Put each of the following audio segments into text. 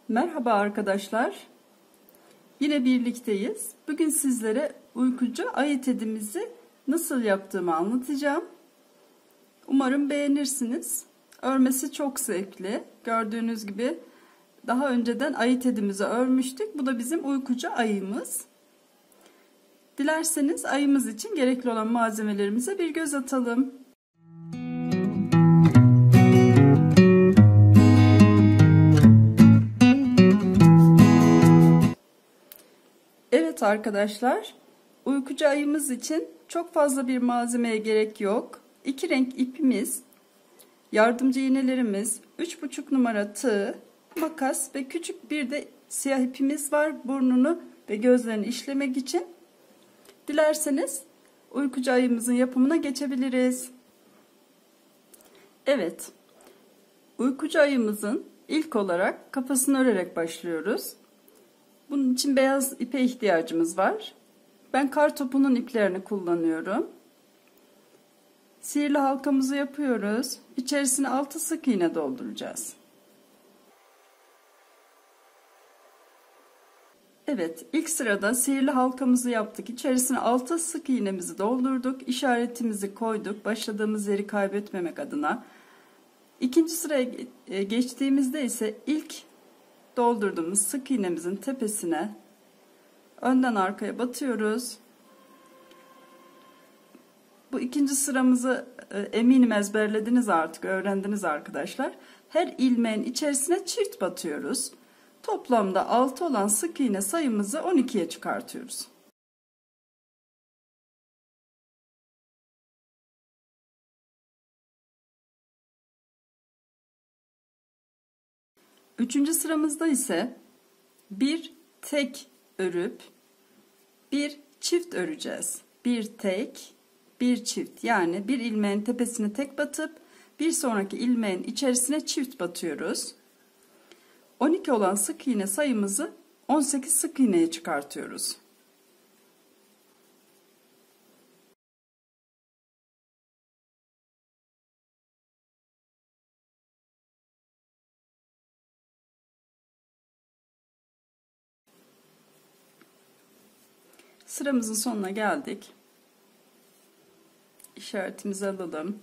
Merhaba arkadaşlar. Yine birlikteyiz. Bugün sizlere uykucu ayı tedimizi nasıl yaptığımı anlatacağım. Umarım beğenirsiniz. Örmesi çok zevkli. Gördüğünüz gibi daha önceden ayı tedimizi örmüştük. Bu da bizim uykucu ayımız. Dilerseniz ayımız için gerekli olan malzemelerimize bir göz atalım. Evet arkadaşlar, uykucu ayımız için çok fazla bir malzemeye gerek yok. 2 renk ipimiz, yardımcı iğnelerimiz, 3,5 numara tığ, makas ve küçük bir de siyah ipimiz var burnunu ve gözlerini işlemek için. Dilerseniz uykucu ayımızın yapımına geçebiliriz. Evet, uykucu ayımızın ilk olarak kafasını örerek başlıyoruz. Bunun için beyaz ipe ihtiyacımız var. Ben kar topunun iplerini kullanıyorum. Sihirli halkamızı yapıyoruz. İçerisine 6 sık iğne dolduracağız. Evet, ilk sırada sihirli halkamızı yaptık. İçerisine 6 sık iğnemizi doldurduk. İşaretimizi koyduk. Başladığımız yeri kaybetmemek adına. İkinci sıraya geçtiğimizde ise ilk doldurduğumuz sık iğnemizin tepesine önden arkaya batıyoruz. Bu ikinci sıramızı eminim ezberlediniz, artık öğrendiniz arkadaşlar. Her ilmeğin içerisine çift batıyoruz. Toplamda 6 olan sık iğne sayımızı 12'ye çıkartıyoruz. Üçüncü sıramızda ise bir tek örüp bir çift öreceğiz. Bir tek, bir çift, yani bir ilmeğin tepesine tek batıp bir sonraki ilmeğin içerisine çift batıyoruz. 12 olan sık iğne sayımızı 18 sık iğneye çıkartıyoruz. Sıramızın sonuna geldik. İşaretimizi alalım.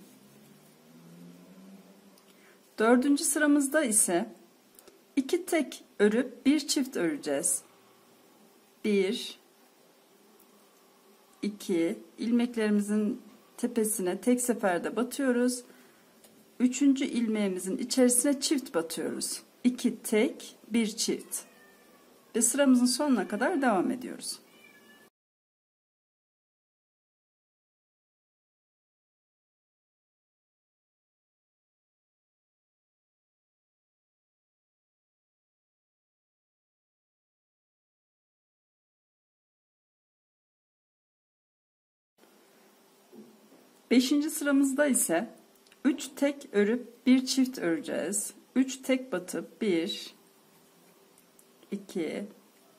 Dördüncü sıramızda ise 2 tek örüp bir çift öreceğiz. 1 2 ilmeklerimizin tepesine tek seferde batıyoruz. Üçüncü ilmeğimizin içerisine çift batıyoruz. 2 tek, bir çift. Ve sıramızın sonuna kadar devam ediyoruz. Beşinci sıramızda ise 3 tek örüp bir çift öreceğiz. 3 tek batıp 1 2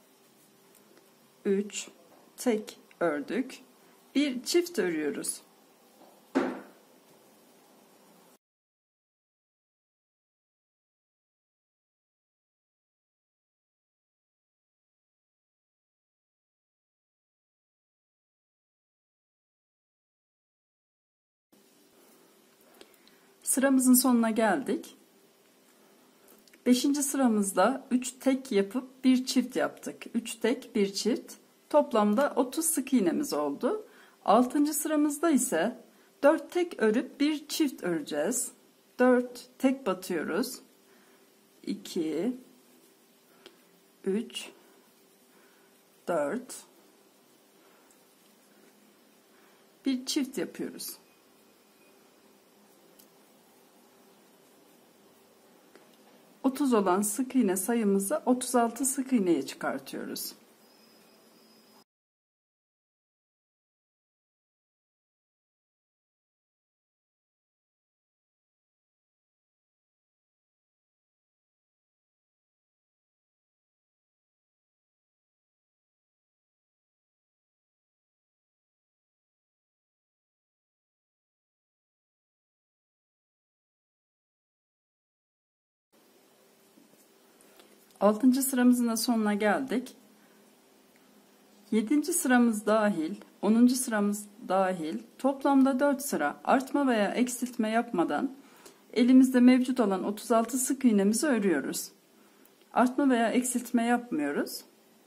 3 tek ördük. Bir çift örüyoruz. Sıramızın sonuna geldik. 5. sıramızda 3 tek yapıp bir çift yaptık. 3 tek, bir çift. Toplamda 30 sık iğnemiz oldu. 6. sıramızda ise 4 tek örüp bir çift öreceğiz. 4 tek batıyoruz. 2 3 4 bir çift yapıyoruz. Otuz olan sık iğne sayımızı 36 sık iğneye çıkartıyoruz. 6. sıramızın da sonuna geldik. 7. sıramız dahil, 10. sıramız dahil toplamda 4 sıra artma veya eksiltme yapmadan elimizde mevcut olan 36 sık iğnemizi örüyoruz. Artma veya eksiltme yapmıyoruz.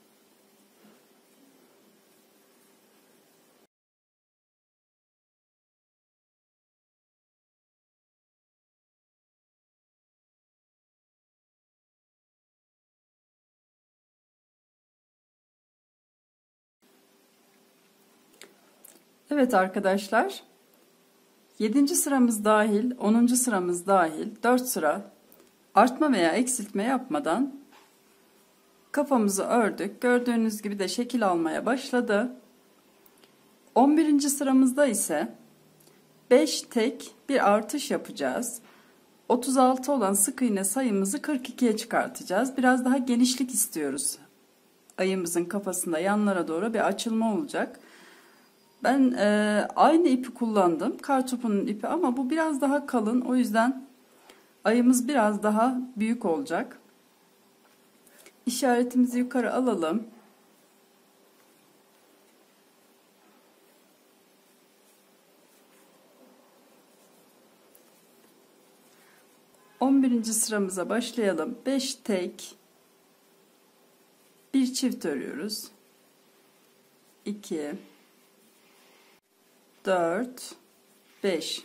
Evet arkadaşlar, 7. sıramız dahil, 10. sıramız dahil 4 sıra artma veya eksiltme yapmadan kafamızı ördük. Gördüğünüz gibi de şekil almaya başladı. 11. sıramızda ise 5 tek bir artış yapacağız. 36 olan sık iğne sayımızı 42'ye çıkartacağız. Biraz daha genişlik istiyoruz. Ayımızın kafasında yanlara doğru bir açılma olacak. Ben aynı ipi kullandım. Kartopunun ipi ama bu biraz daha kalın. O yüzden ayımız biraz daha büyük olacak. İşaretimizi yukarı alalım. Birinci sıramıza başlayalım. 5 tek bir çift örüyoruz. 2 4 5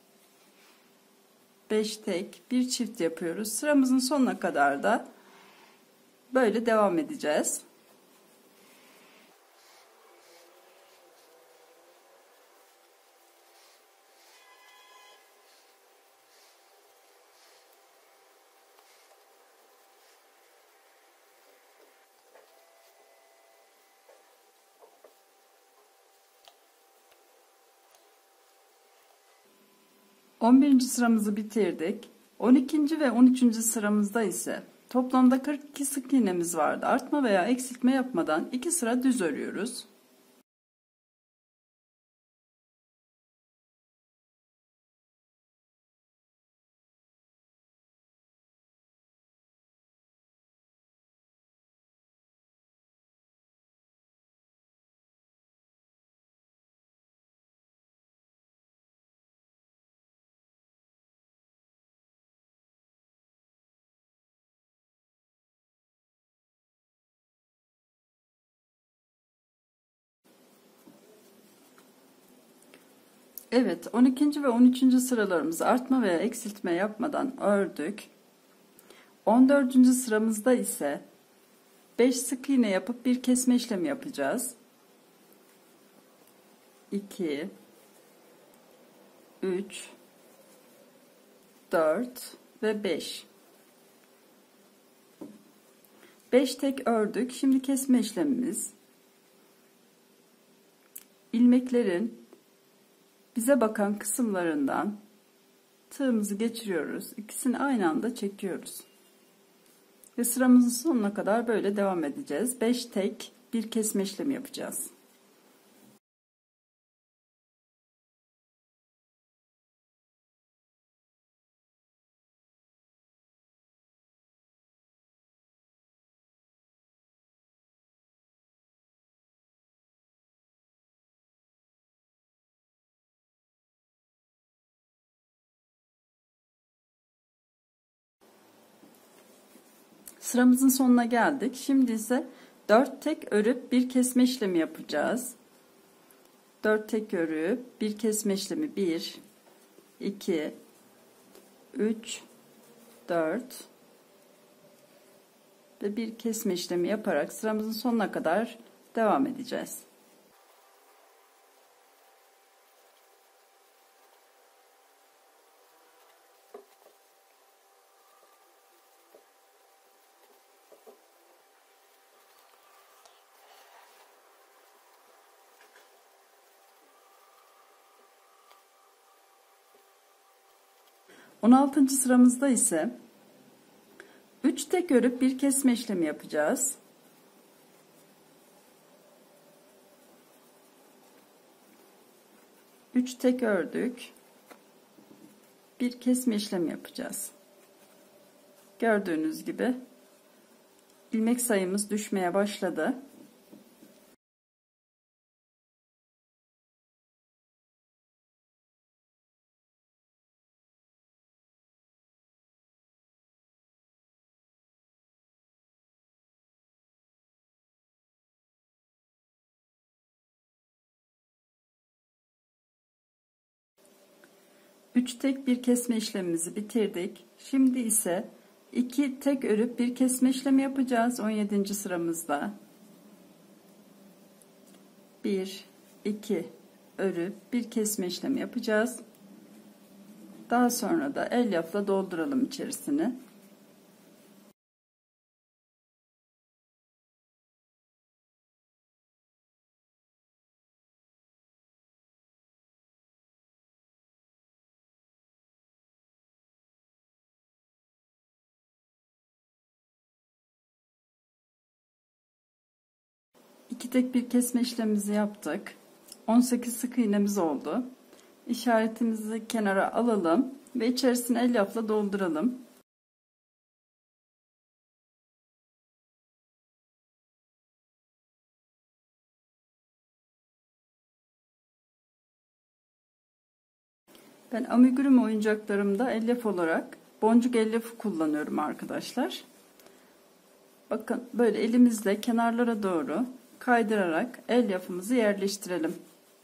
5 tek bir çift yapıyoruz. Sıramızın sonuna kadar da böyle devam edeceğiz. Birinci sıramızı bitirdik. 12. ve 13. sıramızda ise toplamda 42 sık iğnemiz vardı. Artma veya eksiltme yapmadan 2 sıra düz örüyoruz. Evet, 12. ve 13. sıralarımızı artma veya eksiltme yapmadan ördük. 14. sıramızda ise 5 sık iğne yapıp bir kesme işlemi yapacağız. 2 3 4 ve 5. 5 tek ördük. Şimdi kesme işlemimiz. İlmeklerin bize bakan kısımlarından tığımızı geçiriyoruz. İkisini aynı anda çekiyoruz. Ve sıramızın sonuna kadar böyle devam edeceğiz. 5 tek bir kesme işlemi yapacağız. Sıramızın sonuna geldik. Şimdi ise 4 tek örüp bir kesme işlemi yapacağız. 4 tek örüp bir kesme işlemi 1 2 3 4 ve bir kesme işlemi yaparak sıramızın sonuna kadar devam edeceğiz. On 16. sıramızda ise 3 tek örüp bir kesme işlemi yapacağız. 3 tek ördük. Bir kesme işlemi yapacağız. Gördüğünüz gibi ilmek sayımız düşmeye başladı. Üç tek bir kesme işlemimizi bitirdik. Şimdi ise 2 tek örüp bir kesme işlemi yapacağız 17. sıramızda. 1 2 örüp bir kesme işlemi yapacağız. Daha sonra da elyafla dolduralım içerisini. İki tek bir kesme işlemimizi yaptık. 18 sık iğnemiz oldu. İşaretimizi kenara alalım ve içerisine elyafla dolduralım. Ben amigurumi oyuncaklarımda elyaf olarak boncuk elyafı kullanıyorum arkadaşlar. Bakın böyle elimizle kenarlara doğru kaydırarak elyafımızı yerleştirelim.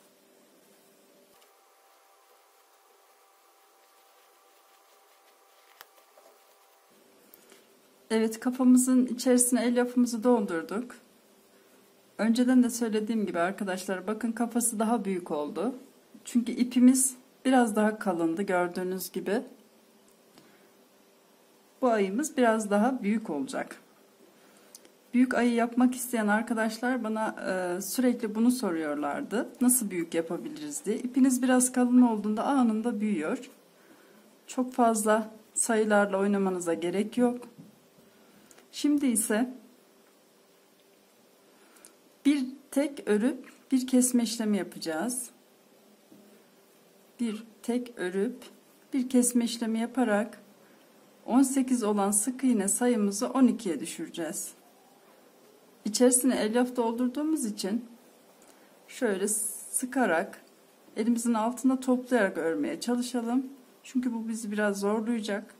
Evet, kafamızın içerisine elyafımızı doldurduk. Önceden de söylediğim gibi arkadaşlar, bakın kafası daha büyük oldu. Çünkü ipimiz biraz daha kalındı gördüğünüz gibi. Bu ayımız biraz daha büyük olacak. Büyük ayı yapmak isteyen arkadaşlar bana sürekli bunu soruyorlardı. Nasıl büyük yapabiliriz diye. İpiniz biraz kalın olduğunda anında büyüyor. Çok fazla sayılarla oynamanıza gerek yok. Şimdi ise bir tek örüp bir kesme işlemi yapacağız. Bir tek örüp bir kesme işlemi yaparak 18 olan sık iğne sayımızı 12'ye düşüreceğiz. İçerisine elyaf doldurduğumuz için şöyle sıkarak elimizin altında toplayarak örmeye çalışalım. Çünkü bu bizi biraz zorlayacak.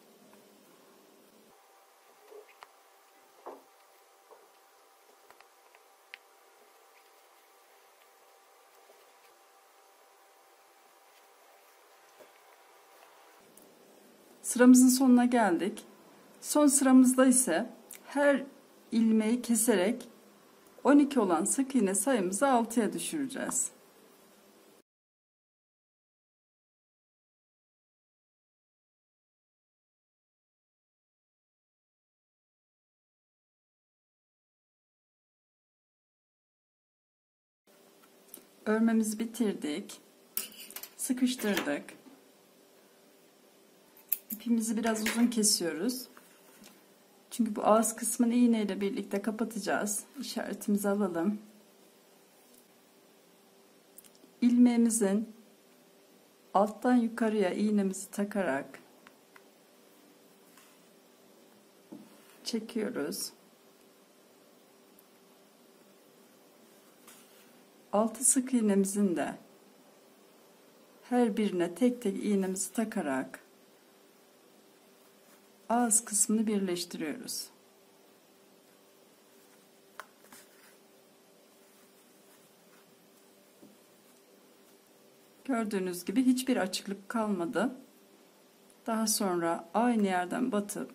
Sıramızın sonuna geldik. Son sıramızda ise her ilmeği keserek 12 olan sık iğne sayımızı 6'ya düşüreceğiz. Örmemizi bitirdik. Sıkıştırdık. İpimizi biraz uzun kesiyoruz. Çünkü bu ağız kısmını iğne ile birlikte kapatacağız. İşaretimizi alalım. İlmeğimizin alttan yukarıya iğnemizi takarak çekiyoruz. 6 sık iğnemizin de her birine tek tek iğnemizi takarak ağız kısmını birleştiriyoruz. Gördüğünüz gibi hiçbir açıklık kalmadı. Daha sonra aynı yerden batıp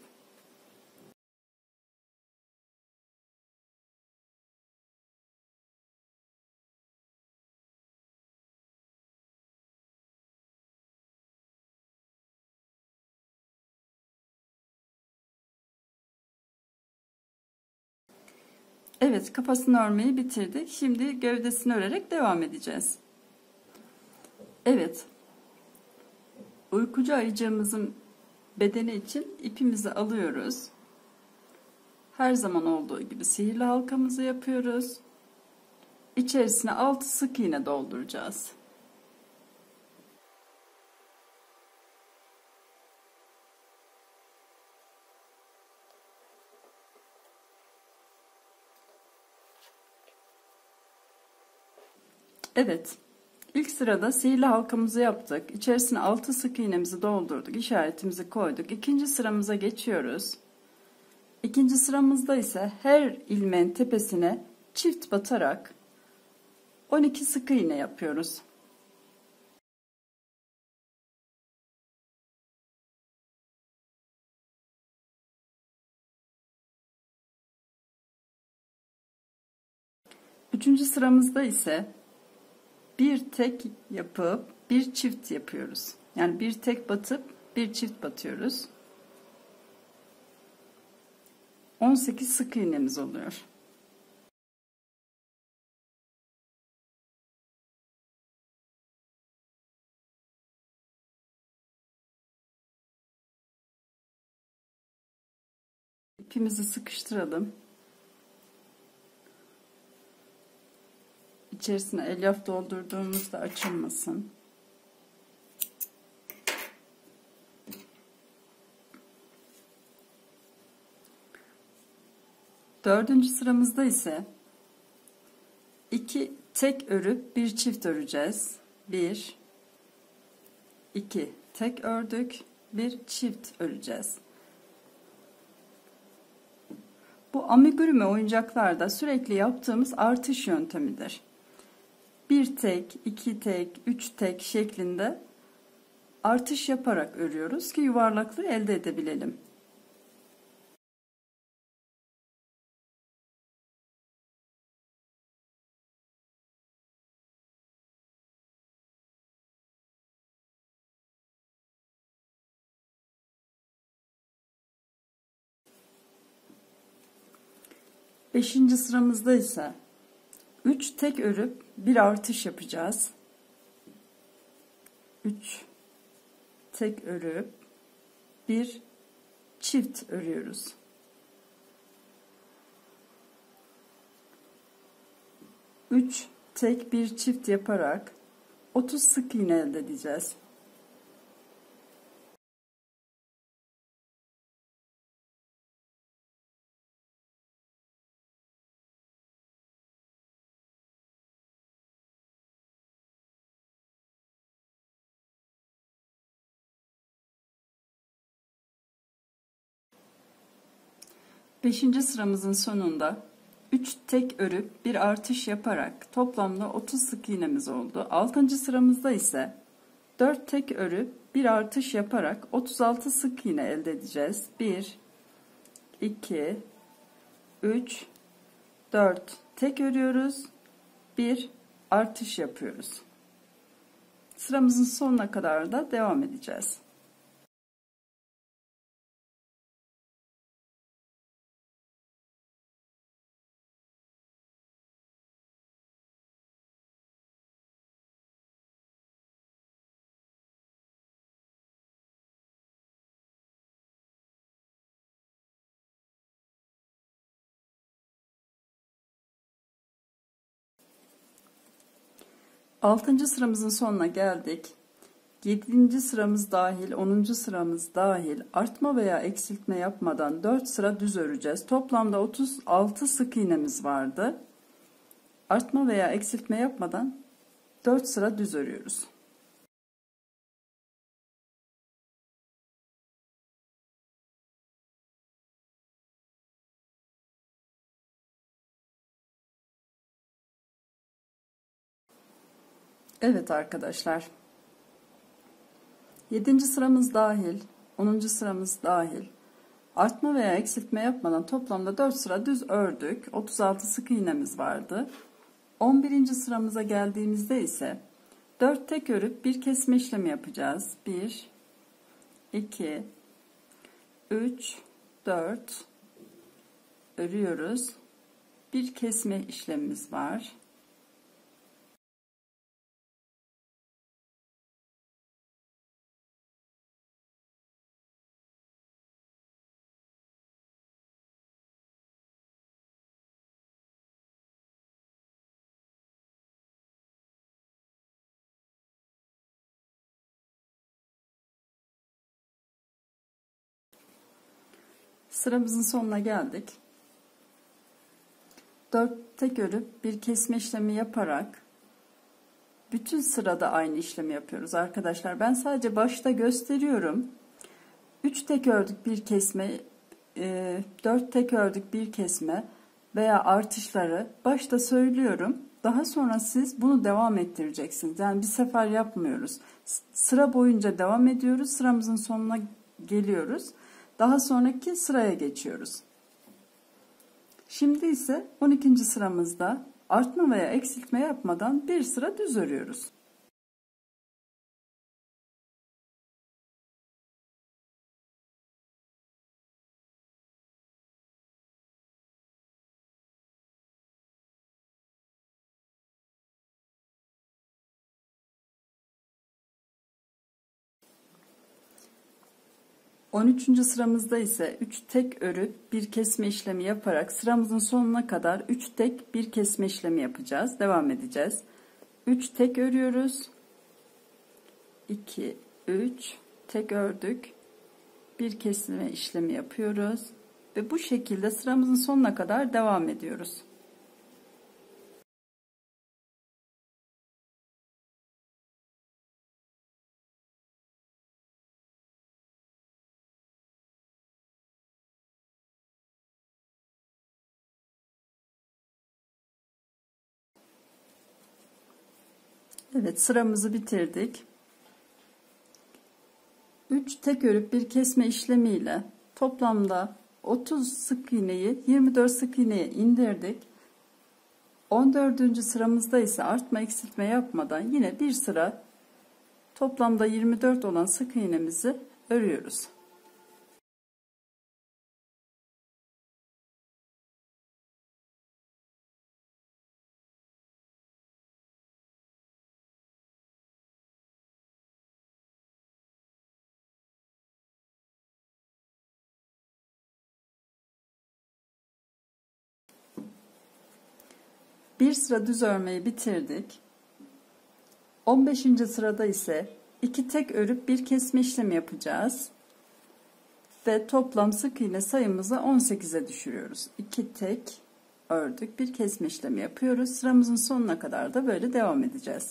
evet, kafasını örmeyi bitirdik. Şimdi gövdesini örerek devam edeceğiz. Evet, uykucu ayıcığımızın bedeni için ipimizi alıyoruz. Her zaman olduğu gibi sihirli halkamızı yapıyoruz. İçerisine 6 sık iğne dolduracağız. Evet, ilk sırada sihirli halkamızı yaptık. İçerisine 6 sık iğnemizi doldurduk, işaretimizi koyduk. İkinci sıramıza geçiyoruz. İkinci sıramızda ise her ilmeğin tepesine çift batarak 12 sık iğne yapıyoruz. Üçüncü sıramızda ise bir tek yapıp bir çift yapıyoruz. Yani bir tek batıp bir çift batıyoruz. 18 sık iğnemiz oluyor. İpimizi sıkıştıralım. İçerisine elyaf doldurduğumuzda açılmasın. Dördüncü sıramızda ise 2 tek örüp bir çift öreceğiz. 1 2 tek ördük, bir çift öreceğiz. Bu amigurumi oyuncaklarda sürekli yaptığımız artış yöntemidir. Bir tek, iki tek, üç tek şeklinde artış yaparak örüyoruz ki yuvarlaklığı elde edebilelim. Beşinci sıramızda ise 3 tek örüp bir artış yapacağız. 3 tek örüp bir çift örüyoruz. 3 tek bir çift yaparak 30 sık iğne elde edeceğiz. Beşinci sıramızın sonunda 3 tek örüp bir artış yaparak toplamda 30 sık iğnemiz oldu. Altıncı sıramızda ise 4 tek örüp bir artış yaparak 36 sık iğne elde edeceğiz. 1 2 3 4 tek örüyoruz. Bir artış yapıyoruz. Sıramızın sonuna kadar da devam edeceğiz. Altıncı sıramızın sonuna geldik. 7. sıramız dahil, 10. sıramız dahil artma veya eksiltme yapmadan 4 sıra düz öreceğiz. Toplamda 36 sık iğnemiz vardı. Artma veya eksiltme yapmadan 4 sıra düz örüyoruz. Evet arkadaşlar. 7. sıramız dahil, 10. sıramız dahil artma veya eksiltme yapmadan toplamda 4 sıra düz ördük. 36 sık iğnemiz vardı. 11. sıramıza geldiğimizde ise 4 tek örüp bir kesme işlemi yapacağız. 1 2 3 4 örüyoruz. Bir kesme işlemimiz var. Sıramızın sonuna geldik. 4 tek örüp bir kesme işlemi yaparak Bütün sırada aynı işlemi yapıyoruz arkadaşlar. Ben sadece başta gösteriyorum. 3 tek ördük bir kesme, 4 tek ördük bir kesme veya artışları başta söylüyorum. Daha sonra siz bunu devam ettireceksiniz. Yani bir sefer yapmıyoruz. Sıra boyunca devam ediyoruz. Sıramızın sonuna geliyoruz. Daha sonraki sıraya geçiyoruz. Şimdi ise 12. sıramızda artma veya eksiltme yapmadan bir sıra düz örüyoruz. On üçüncü sıramızda ise 3 tek örüp bir kesme işlemi yaparak sıramızın sonuna kadar 3 tek bir kesme işlemi yapacağız. Devam edeceğiz. 3 tek örüyoruz. 2, 3 tek ördük. Bir kesme işlemi yapıyoruz. Ve bu şekilde sıramızın sonuna kadar devam ediyoruz. Evet, sıramızı bitirdik. 3 tek örüp bir kesme işlemiyle toplamda 30 sık iğneyi 24 sık iğneye indirdik. 14. sıramızda ise artma eksiltme yapmadan yine bir sıra toplamda 24 olan sık iğnemizi örüyoruz. Bir sıra düz örmeyi bitirdik. 15. sırada ise 2 tek örüp bir kesme işlemi yapacağız. Ve toplam sık iğne sayımızı 18'e düşürüyoruz. 2 tek ördük, bir kesme işlemi yapıyoruz. Sıramızın sonuna kadar da böyle devam edeceğiz.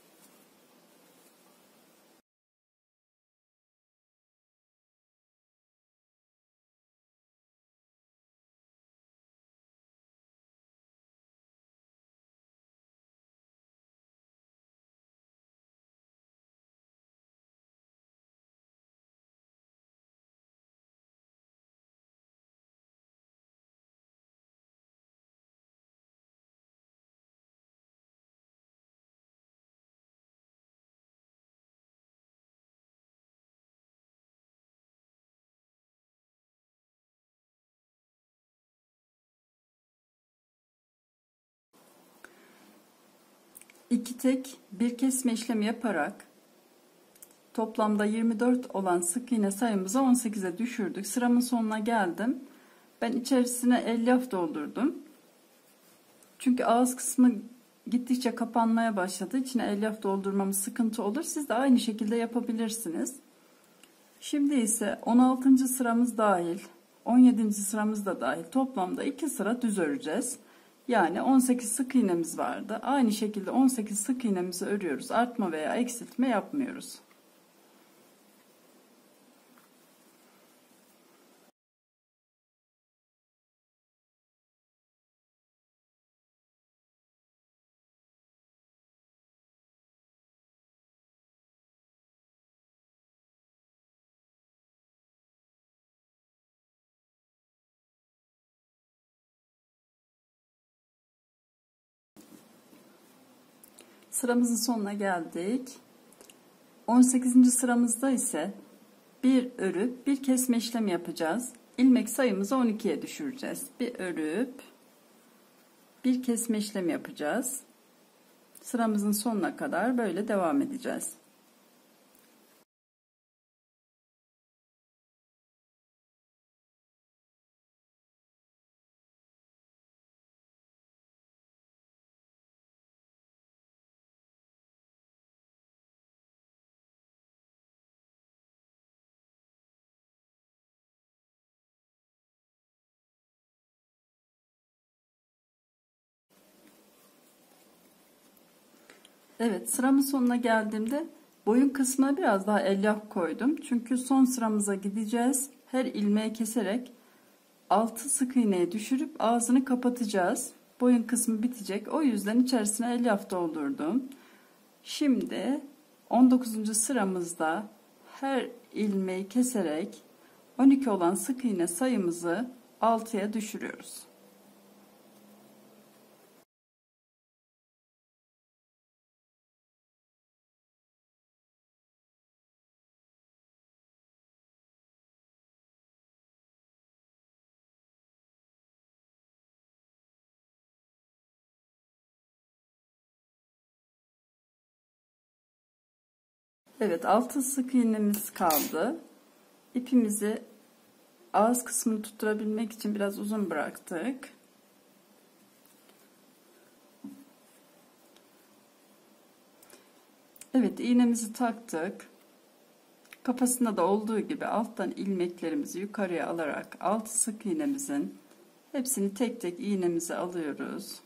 İki tek bir kesme işlemi yaparak toplamda 24 olan sık iğne sayımızı 18'e düşürdük. Sıramın sonuna geldim. Ben içerisine elyaf doldurdum. Çünkü ağız kısmı gittikçe kapanmaya başladı. İçine elyaf doldurmamız sıkıntı olur. Siz de aynı şekilde yapabilirsiniz. Şimdi ise 16. sıramız dahil, 17. sıramız da dahil toplamda 2 sıra düz öreceğiz. Yani 18 sık iğnemiz vardı. Aynı şekilde 18 sık iğnemizi örüyoruz. Artma veya eksiltme yapmıyoruz. Sıramızın sonuna geldik. 18. sıramızda ise bir örüp bir kesme işlemi yapacağız. İlmek sayımızı 12'ye düşüreceğiz. Bir örüp bir kesme işlemi yapacağız. Sıramızın sonuna kadar böyle devam edeceğiz. Evet, sıramın sonuna geldiğimde boyun kısmına biraz daha elyaf koydum. Çünkü son sıramıza gideceğiz. Her ilmeği keserek 6 sık iğneye düşürüp ağzını kapatacağız. Boyun kısmı bitecek. O yüzden içerisine elyaf doldurdum. Şimdi 19. sıramızda her ilmeği keserek 12 olan sık iğne sayımızı 6'ya düşürüyoruz. Evet, 6 sık iğnemiz kaldı. İpimizi ağız kısmını tutturabilmek için biraz uzun bıraktık. Evet, iğnemizi taktık. Kafasında da olduğu gibi alttan ilmeklerimizi yukarıya alarak 6 sık iğnemizin hepsini tek tek iğnemize alıyoruz.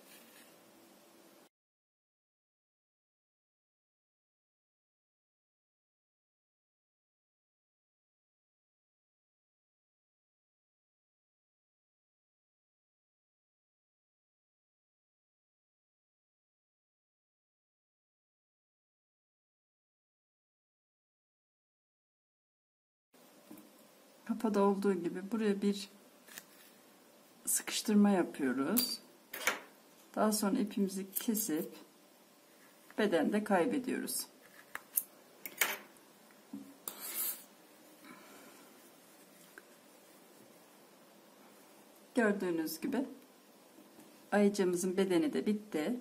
Kafada olduğu gibi buraya bir sıkıştırma yapıyoruz. Daha sonra ipimizi kesip bedende kaybediyoruz. Gördüğünüz gibi ayıcığımızın bedeni de bitti.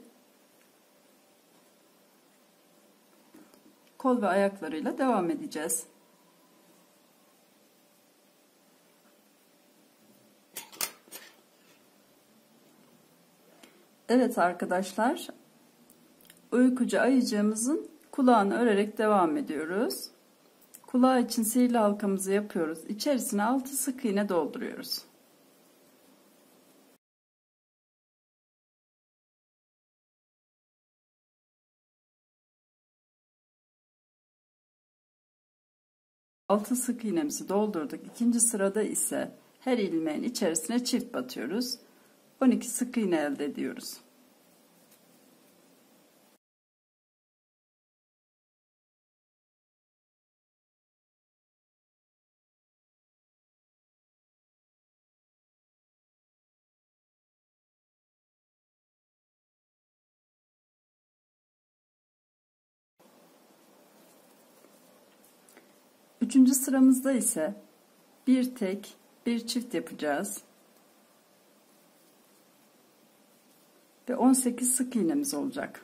Kol ve ayaklarıyla devam edeceğiz. Evet arkadaşlar, uykucu ayıcığımızın kulağını örerek devam ediyoruz. Kulağı için sihirli halkamızı yapıyoruz. İçerisine 6 sık iğne dolduruyoruz. Altı sık iğnemizi doldurduk. İkinci sırada ise her ilmeğin içerisine çift batıyoruz. 12 sık iğne elde ediyoruz. Üçüncü sıramızda ise bir tek bir çift yapacağız. Ve 18 sık iğnemiz olacak.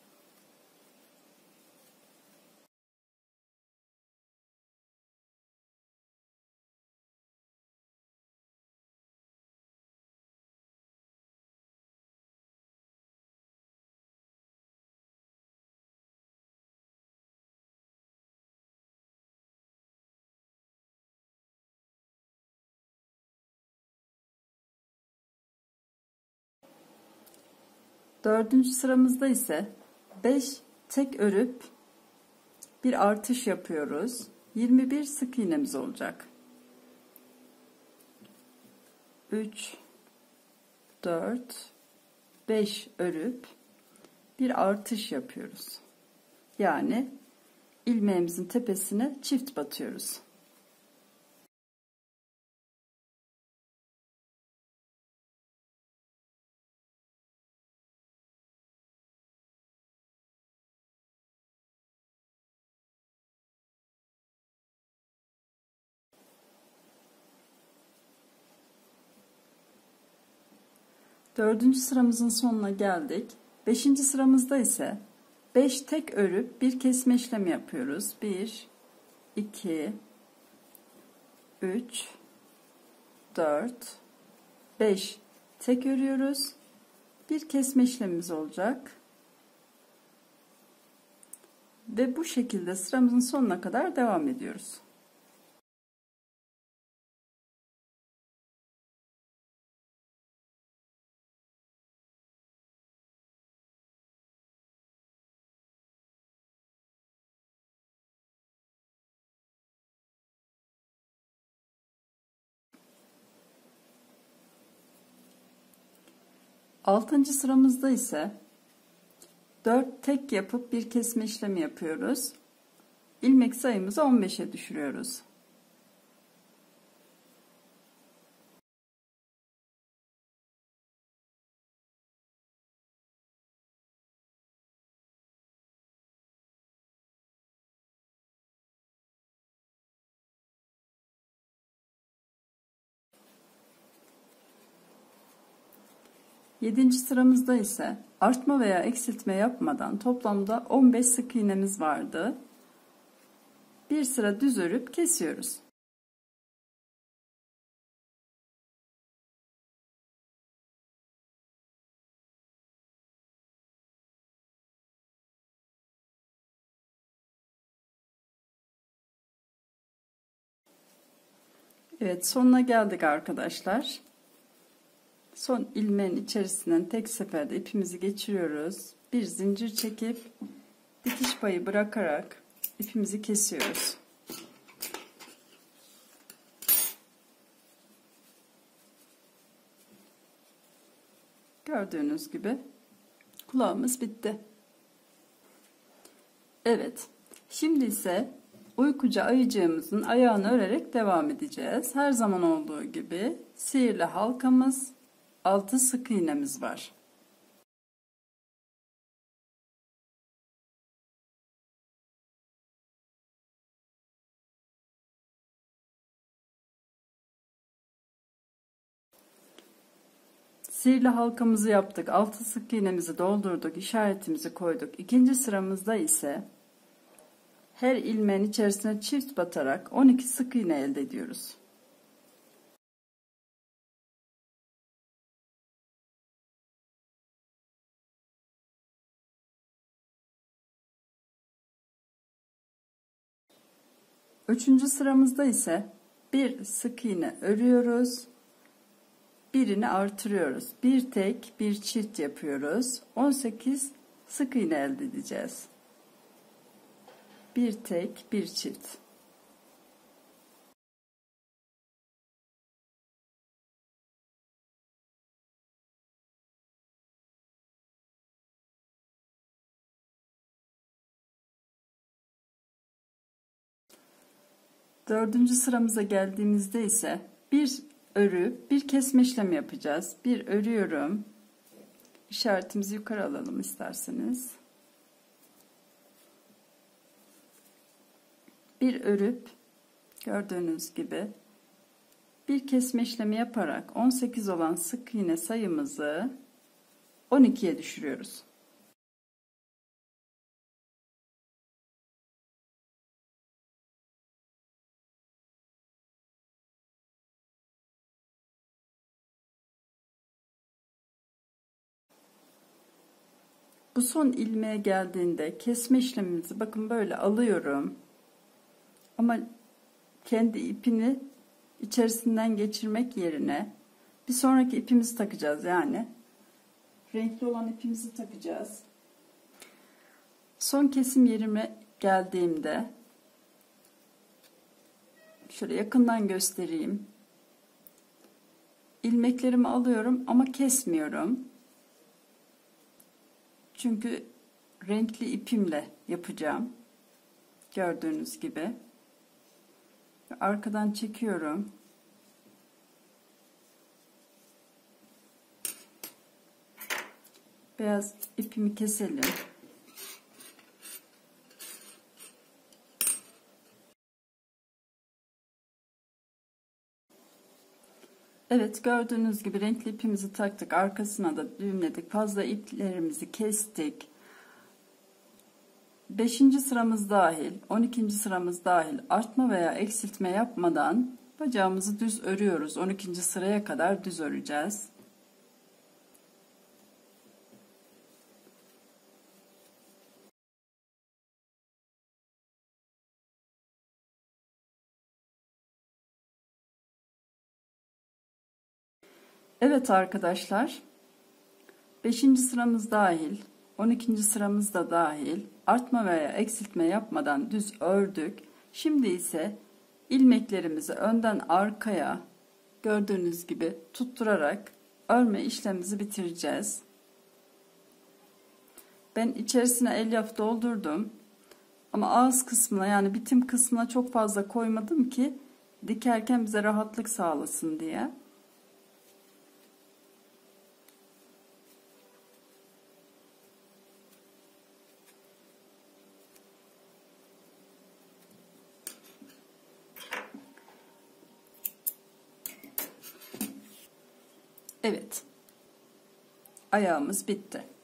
Dördüncü sıramızda ise 5 tek örüp bir artış yapıyoruz. 21 sık iğnemiz olacak. 3, 4, 5 örüp bir artış yapıyoruz. Yani ilmeğimizin tepesine çift batıyoruz. Dördüncü sıramızın sonuna geldik. Beşinci sıramızda ise 5 tek örüp bir kesme işlemi yapıyoruz. 1, 2, 3, 4, 5 tek örüyoruz. Bir kesme işlemimiz olacak. Ve bu şekilde sıramızın sonuna kadar devam ediyoruz. 6. sıramızda ise 4 tek yapıp bir kesme işlemi yapıyoruz. İlmek sayımızı 15'e düşürüyoruz. Yedinci sıramızda ise artma veya eksiltme yapmadan toplamda 15 sık iğnemiz vardı. Bir sıra düz örüp kesiyoruz. Evet, sonuna geldik arkadaşlar. Son ilmeğin içerisinden tek seferde ipimizi geçiriyoruz. Bir zincir çekip dikiş payı bırakarak ipimizi kesiyoruz. Gördüğünüz gibi kulağımız bitti. Evet, şimdi ise uykucu ayıcığımızın ayağını örerek devam edeceğiz. Her zaman olduğu gibi sihirli halkamız, 6 sık iğnemiz var. Sihirli halkamızı yaptık. 6 sık iğnemizi doldurduk. İşaretimizi koyduk. İkinci sıramızda ise her ilmeğin içerisine çift batarak 12 sık iğne elde ediyoruz. Üçüncü sıramızda ise bir sık iğne örüyoruz. Birini artırıyoruz. Bir tek, bir çift yapıyoruz. 18 sık iğne elde edeceğiz. Bir tek, bir çift. Dördüncü sıramıza geldiğimizde ise bir örü, bir kesme işlemi yapacağız. Bir örüyorum. İşaretimizi yukarı alalım isterseniz. Bir örüp gördüğünüz gibi bir kesme işlemi yaparak 18 olan sık iğne sayımızı 12'ye düşürüyoruz. Bu son ilmeğe geldiğinde kesme işlemimizi bakın böyle alıyorum. Ama kendi ipini içerisinden geçirmek yerine bir sonraki ipimizi takacağız, yani renkli olan ipimizi takacağız. Son kesim yerime geldiğimde şöyle yakından göstereyim. İlmeklerimi alıyorum ama kesmiyorum. Çünkü renkli ipimle yapacağım. Gördüğünüz gibi. Arkadan çekiyorum. Beyaz ipimi keselim. Evet, gördüğünüz gibi renkli ipimizi taktık. Arkasına da düğümledik. Fazla iplerimizi kestik. 5. sıramız dahil, 12. sıramız dahil artma veya eksiltme yapmadan bacağımızı düz örüyoruz. 12. sıraya kadar düz öreceğiz. Evet arkadaşlar, 5. sıramız dahil, 12. sıramız da dahil artma veya eksiltme yapmadan düz ördük. Şimdi ise ilmeklerimizi önden arkaya gördüğünüz gibi tutturarak örme işlemimizi bitireceğiz. Ben içerisine elyaf doldurdum. Ama ağız kısmına, yani bitim kısmına çok fazla koymadım ki dikerken bize rahatlık sağlasın diye. Evet. Ayağımız bitti.